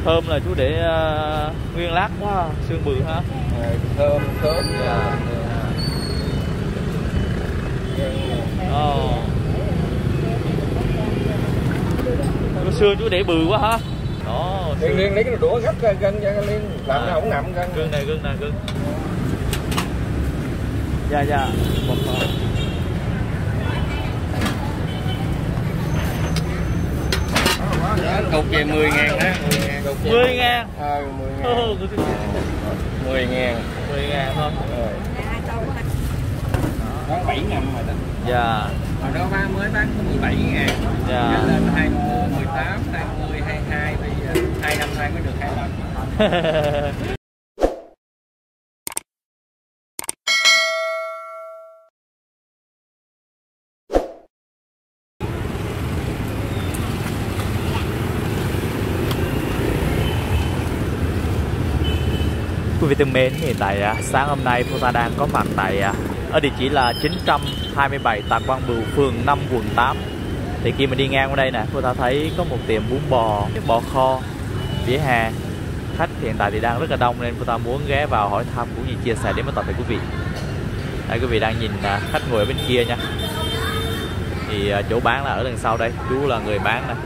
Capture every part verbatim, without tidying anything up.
Thơm là chú để uh, nguyên lát quá, xương bự ha. À, thơm thơm. Dạ. Oh. Cái xương chú để bự quá ha. Đó. Liên liên lấy cái đũa gấp ra gân ra liên làm à. Nào không nằm gân. Gân này gân này gân. Dạ dạ. Một cục về mười ngàn đó. mười ngàn. Ờ mười ngàn. mười ngàn thôi. Bán bảy năm rồi đó. Dạ. Hồi đó bán mới bán có mười bảy ngàn. Dạ. Giờ lên hai mươi, mười tám, hai mươi, hai mươi hai, bây giờ hai năm nay mới được hai mươi lăm. Quý vị thân mến, hiện tại sáng hôm nay Phương Ta đang có mặt tại ở địa chỉ là chín trăm hai mươi bảy Tạ Quang Bửu, phường năm, quận tám. Thì khi mình đi ngang qua đây nè, Phương Ta thấy có một tiệm bún bò, bò kho vỉa hè. Khách hiện tại thì đang rất là đông nên Phương Ta muốn ghé vào hỏi thăm cũng như chia sẻ đến với toàn thể quý vị. Đây, quý vị đang nhìn khách ngồi ở bên kia nha. Thì chỗ bán là ở đằng sau đây, chú là người bán nè.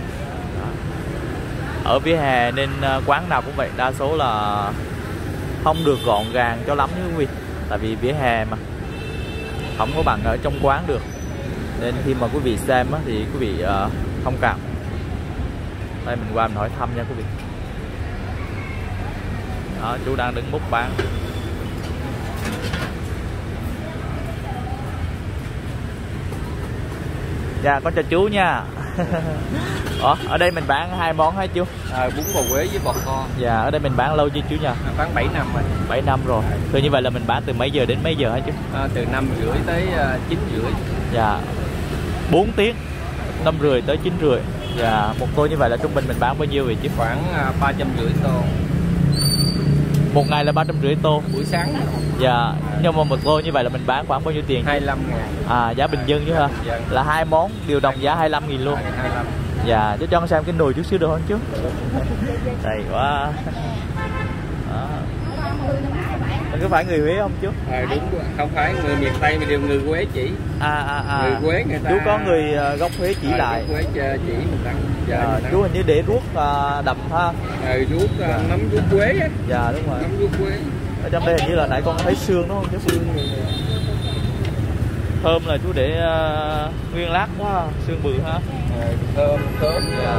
Ở vỉa hè nên quán nào cũng vậy, đa số là không được gọn gàng cho lắm nha quý vị. Tại vì vỉa hè mà không có bằng ở trong quán được. Nên khi mà quý vị xem á, thì quý vị uh, thông cảm. Đây mình qua mình hỏi thăm nha quý vị. Đó, chú đang đứng múc bán. Dạ, con chào chú nha. Ủa, ở đây mình bán hai món hả chú? À, bún bò Huế với bò kho. Dạ, ở đây mình bán lâu chưa chú nhỉ? À, bán bảy năm rồi. bảy năm rồi. Thì như vậy là mình bán từ mấy giờ đến mấy giờ hả chú? À, từ năm rưỡi tới chín rưỡi. Dạ. bốn tiếng. năm rưỡi tới chín rưỡi. Dạ, một tô như vậy là trung bình mình bán bao nhiêu vậy chú? Khoảng ba trăm rưỡi tô. Một ngày là ba trăm rưỡi tô. Buổi sáng. Dạ, nhưng mà một tô như vậy là mình bán khoảng bao nhiêu tiền? hai mươi lăm ngàn. À, giá bình dân chứ ha? Dạ. Là hai món đều đồng giá hai mươi lăm nghìn luôn. hai mươi lăm. Dạ, cho cho con xem cái nồi chút xíu được không chú? Đầy quá. Đó. Mình có phải người Huế không chú? À, đúng rồi. Không phải người miền Tây mà đều người Huế chỉ. À à à. Người Huế người ta. Chú có người gốc Huế chỉ à, lại. Huế chỉ mình tặng. Dạ, à, mình tặng. chú hình như để ruốc uh, đậm ha. À, ruốc dạ. Nấm ruốc Huế á. Dạ đúng rồi. Nấm ruốc Huế. Ở trong đây hình như là nãy con thấy xương đúng không chú? Xương. Thơm là chú để uh, nguyên lát quá, xương bự ha. À, thơm thơm. Dạ.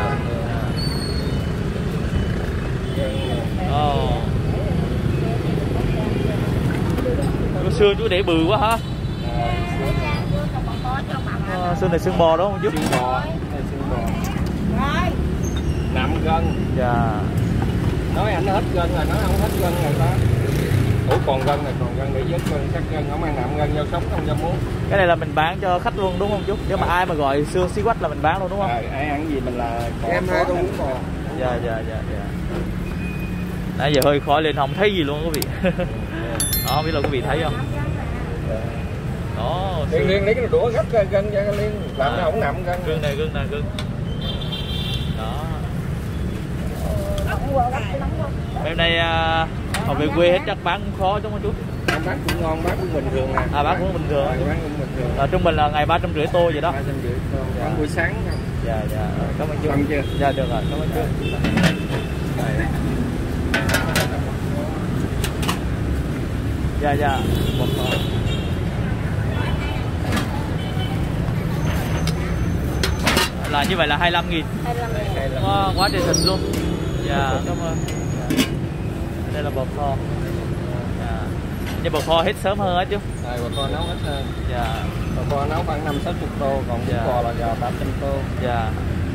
Oh. Cái xương chú để bự quá hả? À, xương này xương bò đúng không chú? Xương bò. Xương bò. Nằm gân. Dạ. Nói anh hết gân rồi, nói không hết gân rồi đó. Ủa còn gân này, còn gân để vết gân, sắc gân, không ăn nằm gân, rau sống không cho muốn. Cái này là mình bán cho khách luôn đúng không chú? Nếu mà ai mà gọi xương xí quách là mình bán luôn đúng không? À, ai ăn gì mình là em hai tô bún bò. Dạ dạ dạ dạ. Nãy giờ hơi khói lên không thấy gì luôn quý vị. Đó, không biết là quý vị thấy không? Đó. Liên liên lấy cái đũa gấp ra gân ra liên làm nào không nằm gân. Gân này gân này gân. Đó. Hôm nay à, họ về quê hết chắc bán cũng khó đúng không chú? Không, bán cũng ngon, bán cũng bình thường à. À bán cũng bình thường. À, bán cũng bình thường. À, trung bình là ngày ba trăm rưỡi tô vậy đó. ba trăm rưỡi tô. Dạ. Bán buổi sáng không? Dạ dạ. Cảm ơn chú. Ăn chưa? Dạ được rồi, cảm ơn chú. Dạ dạ. Một là như vậy là hai mươi lăm nghìn. hai mươi lăm nghìn. Quá, quá trời thịt luôn. Dạ, cảm ơn. Đây là bò kho. Dạ. Nhưng bò kho hết sớm hơn á chú? Rồi, bò kho nấu hết hơn. Dạ. Bò kho nấu khoảng năm sáu mươi tô, còn bún dạ. bò là giờ ba trăm tô. Dạ.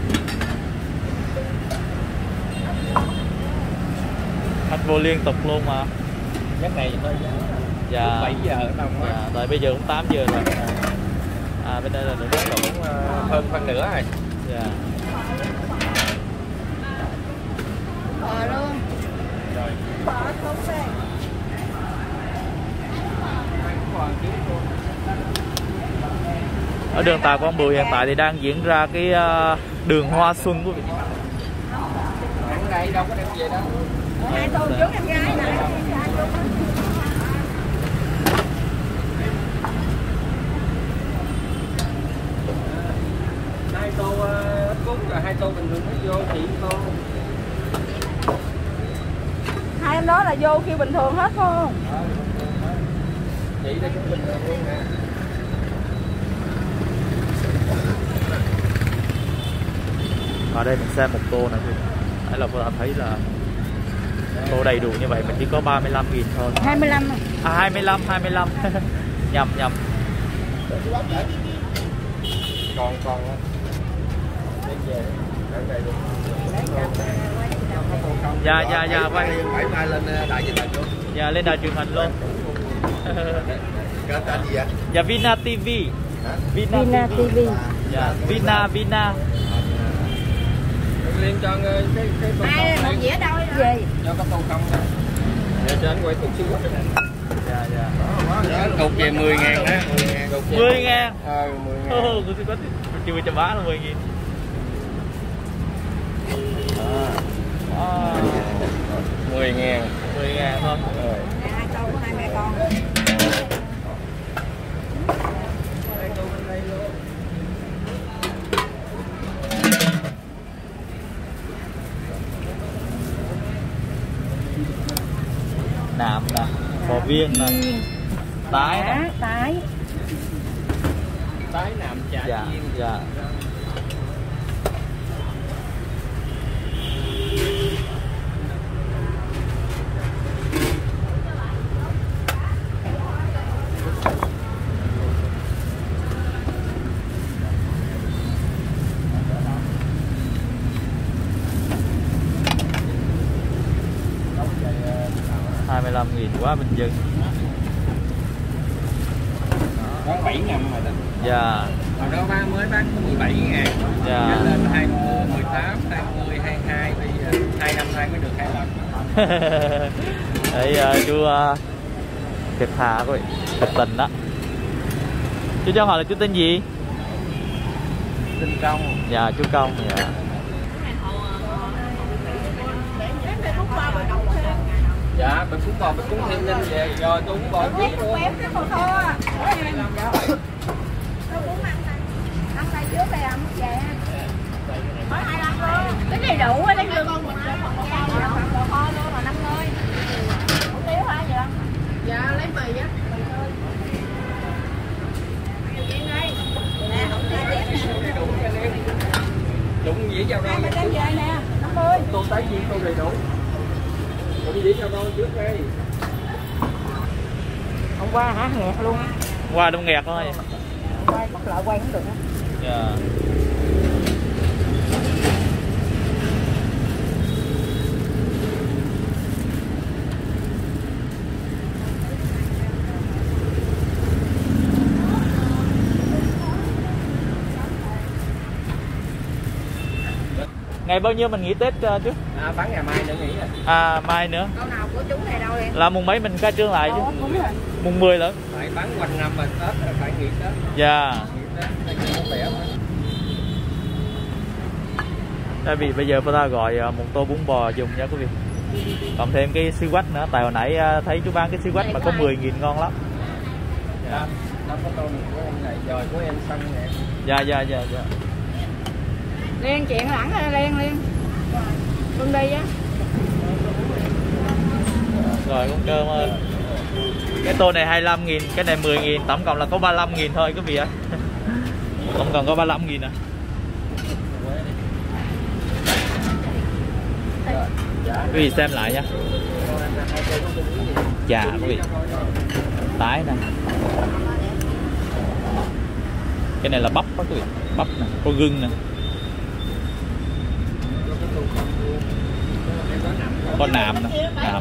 Khách vô liên tục luôn mà. Giấc này thôi. Dạ. bảy giờ đồng á. Dạ, tại bây giờ cũng tám giờ rồi. À, bên đây là nửa tiếng cũng uh, hơn phân nửa rồi. Dạ. Bò luôn. Rồi. Bò không đây. Ở đường Tạ Quang Bửu hiện tại thì đang diễn ra cái uh, đường hoa xuân quý vị. đâu có đem về đâu. Hai tô trước em gái nè. Hai tô ít cúng rồi hai tô bình thường mới vô chị tô. Hai em đó là vô kêu bình thường hết không? Chị đây cũng bình thường luôn nè. Ở đây mình xem một tô này thì đấy là tôi thấy là tô đầy đủ như vậy mình chỉ có ba mươi lăm nghìn thôi. hai mươi lăm. À hai mươi lăm, hai mươi lăm. Nhầm nhầm. Còn còn lấy về lấy về luôn. Dạ dạ dạ quay. Phải mai lên đại dịch hình luôn. Dạ lên đài truyền hình luôn. Kênh tên gì vậy? Dạ Vina ti vi. Vina, Vina ti vi. Dạ Vina Vina. Liên cho cái cái tô Ai một dĩa đâu về. cho cái tô không nè. Để cho anh quay cục xíu. Dạ dạ. Cục về mười ngàn đó. mười ngàn. Ờ mười ngàn. Ồ, tôi có chưa cho bá là mười nghìn. À. mười ngàn. mười ngàn thôi. Rồi. Hai tô của hai mẹ con. Nạm nè, bò viên nè, tái nè. Tái. Tái nạm chả Dạ chiên. dạ. hai mươi lăm nghìn quá bình dân. Đó bảy năm rồi đó. Dạ. Hồi đó ba mới bán có mười bảy ngàn. Dạ. Lên hai mươi, mười tám, hai mươi, hai mươi hai, bây giờ hai năm nay mới được hai lần. Đấy uh, chú uh, thiệt thà rồi, thật tình đó. Chú cho hỏi là chú tên gì? Tinh Công. Dạ chú Công. Dạ. Dạ, mình cũng còn mình cũng thêm lên về rồi tôi cũng còn biết luôn. Quém cái khô khô à. Tôi cũng ăn này. Ăn này trước đây ăn về. Có hai lần luôn. Cái này đủ á, lấy lương. Phần bò kho luôn mà năm mươi. Hủ tiếu hả vậy? Dạ lấy mì á. Nè, hủ tiếu. Đúng dĩ giao Hai đôi. mươi về nè, năm mươi. Tô tái viên tô đầy đủ. Đúng dĩ giao đôi trước đi. Hôm qua hả nghẹt luôn. Qua đông nghẹt thôi. Quay bắt lại quay cũng được á. Dạ. Ngày bao nhiêu mình nghỉ Tết uh, chứ? À, bán ngày mai nữa nghỉ rồi. À mai nữa. Câu nào của chúng này đâu đi. Là mùng mấy mình khai trương lại chứ? Ồ, đúng rồi. Mùng mười lận. Phải bán quanh năm mà Tết là phải nghỉ Tết. Dạ. Nghỉ Tết đây cũng không khỏe mà. Tại vì bây giờ cô ta gọi uh, một tô bún bò dùng nha quý vị. Còn thêm cái xí quách nữa. Tại hồi nãy uh, thấy chú bán cái xí quách mà có mười nghìn ngon lắm. Dạ. Nó có tô của em này, rồi của em xanh nè. Dạ dạ dạ dạ. Liên chuyện lẳng ra Liên Liên. Con đi á. Rồi con cơm ơi. Cái tô này hai mươi lăm nghìn, cái này mười nghìn, tổng cộng là có ba mươi lăm nghìn thôi quý vị ạ. Tổng cộng có ba mươi lăm nghìn à. Quý vị xem lại nha. Chà quý vị. Tái nè. Cái này là bắp đó quý vị. Bắp nè, có gừng nè. Có nạm nè, nạm.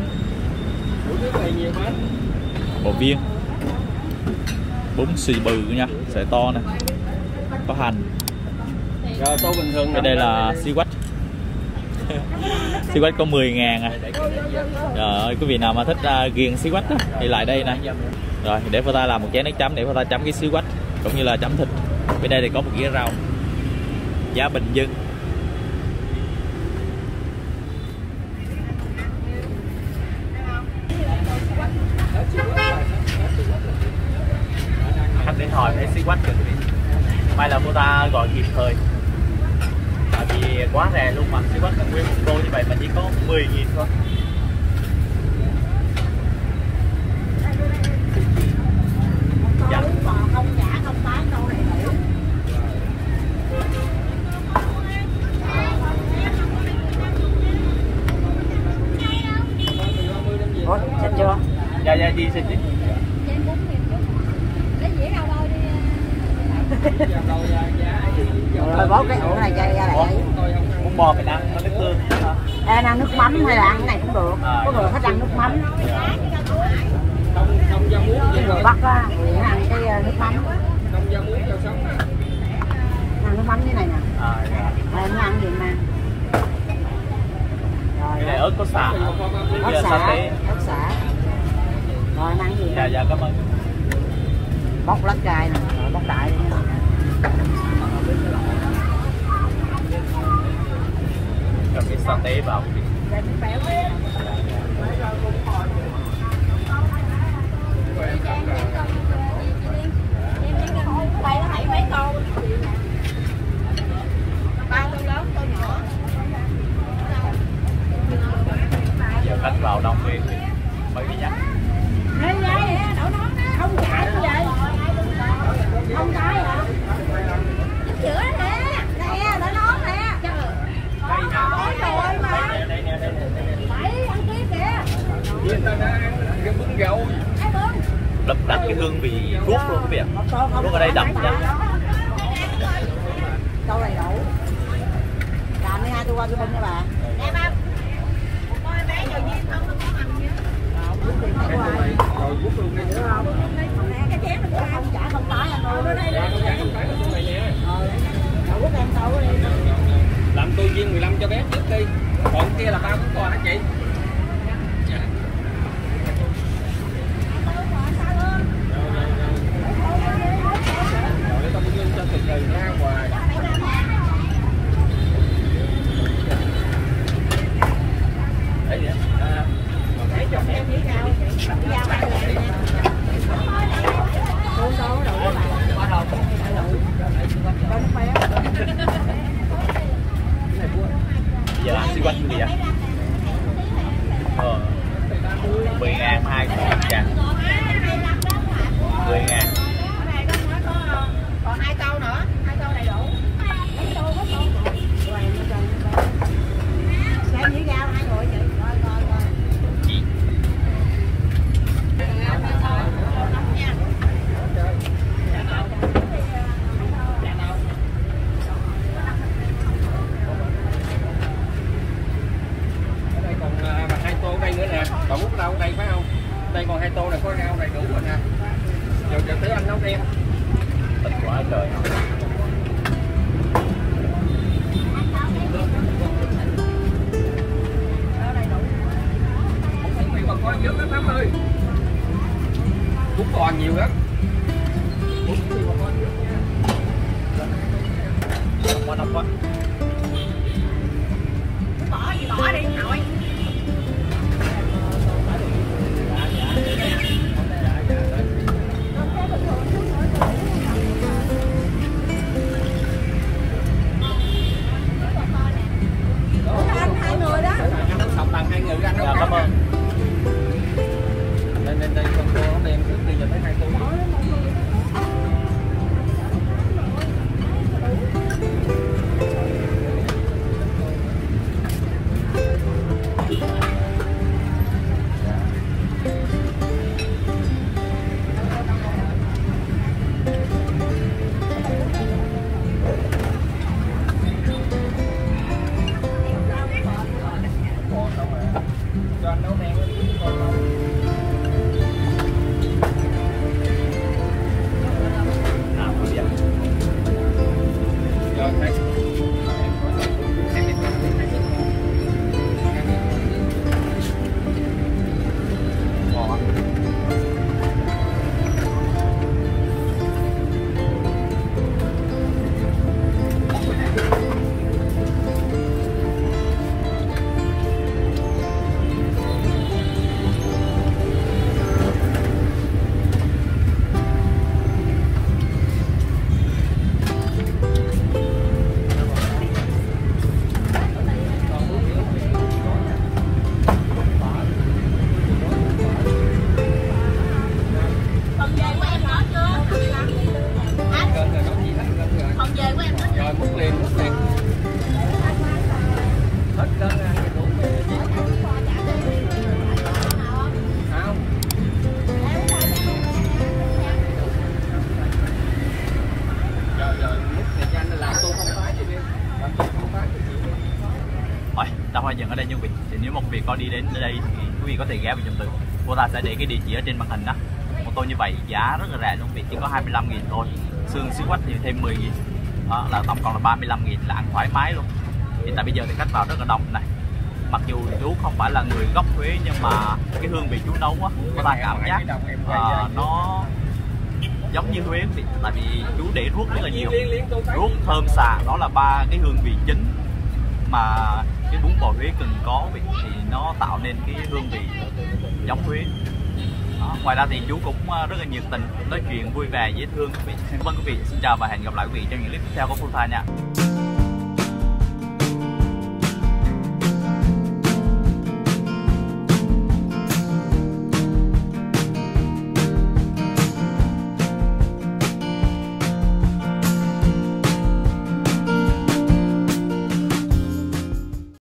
Bò viên. Bún xì bừ nha, sợi to nè. Có hành. Rồi tô bình thường. Cái đây là xí quách. Xí quách có mười ngàn à. Trời ơi, quý vị nào mà thích uh, ghiền xí quách đó, thì lại đây nè. Rồi để cô ta làm một chén nước chấm để cô ta chấm cái xí quách cũng như là chấm thịt. Bên đây thì có một dĩa rau. Giá bình dân. hỏi thấy xí quách kìa quý vị. May là cô ta gọi kịp thời. Tại vì quá rẻ luôn mà, xí quách là nguyên một tô như vậy mà chỉ có mười nghìn thôi. Dạ. Không giả không bán đâu này nữa. Ủa, xịt chưa? Dạ dạ gì xịt đi. Lấy dĩa đâu đâu đi. Rồi bó cái ổ này cho ra lại. Bún bò mình ăn nó nước tương. Ê, ăn nước mắm hay là ăn cái này cũng được. Có người thích ăn nước mắm. Người Bắc á, người ăn cái nước mắm. Ăn nước mắm như này nè. À, dạ. Rồi nó ăn gì mà. Rồi, cái này ớt có xả. ớt xả, ớt xả. Rồi ăn gì? Dạ dạ cảm ơn. Bóc lá cay nè, rồi bóc đại đi nha. Cho cái sa tế vào. Mấy tô. Ba tô lớn, tô nhỏ. Giờ khách vào đông thì mới đi nhắc. Ê, vậy đổ nón đó. Không chạy như vậy. Không chạy hả? Giúp chữa nè. Nè, đổ nón nè. Trời ơi mà. Phải ăn tiếp kìa. Cái bún gạo. Đậm đắt cái hương vị thuốc luôn quý vị ạ. Thuốc ở đây đậm nha. Đâu đầy đủ. Làm đi hai tôi qua tôi bưng nha bà. Nè ba. Một con bé rồi nhiên không nó có hành chứ. Rồi bút luôn đi nữa không? Nè cái chén mình có Không trả không tái anh ơi. Dạ, không trả không phải cái này nè. Rồi quốc em tàu đi. Làm tôi viên mười lăm cho bé trước đi. Còn kia là ba cũng còn hả chị? Dạ. Rồi tao dương cho từ từ ra hoài. Đấy vậy. À, thấy cho em với nhau. Giao bạn nè. Số số đủ các bạn. quá đâu. Có nước béo. Giờ ăn xí quanh quý vị ạ. Ờ. mười ngàn hai con chả. mười ngàn. Còn hai câu nữa, hai câu đầy đủ. Mấy tô có tô một. Rồi nó cho nó tô. Xem với rau hai người chị. Rồi rồi rồi. Chị. Đây còn uh, hai tô đây nữa nè. Còn bút đâu đây phải không? Đây còn hai tô này có rau đầy đủ rồi nè. Giờ giờ tới anh nấu em. Thật quá trời. Không bị bà coi dữ lắm lắm ơi. Bút còn nhiều lắm. Bút thì bà coi dữ nha. Nóng quá nóng quá. Bỏ gì bỏ đi nội. Hai người đó. Ăn nước sọc bằng hai người anh Dạ cảm ơn. Đây đây đây con cô đem trước đi giờ tới hai tô. đây nha quý vị. Thì nếu mà quý vị có đi đến đây thì quý vị có thể ghé vào trong từ. Cô ta sẽ để cái địa chỉ ở trên màn hình đó. Một tô như vậy giá rất là rẻ luôn quý vị, chỉ có hai mươi lăm nghìn thôi. Xương xíu quách thì thêm mười nghìn. Đó là tổng cộng là ba mươi lăm nghìn, là ăn thoải mái luôn. Hiện tại bây giờ thì khách vào rất là đông này. Mặc dù chú không phải là người gốc Huế nhưng mà cái hương vị chú nấu á, có ta cảm giác uh, nó giống như Huế vị. Tại vì chú để ruốc rất là nhiều, ruốc thơm xà, đó là ba cái hương vị chính mà cái bún bò Huế cần có vị, thì nó tạo nên cái hương vị giống Huế. Đó. Ngoài ra thì chú cũng rất là nhiệt tình, nói chuyện vui vẻ dễ thương quý vị. Cảm ơn quý vị, xin chào và hẹn gặp lại quý vị trong những clip tiếp theo của Full Thai nha.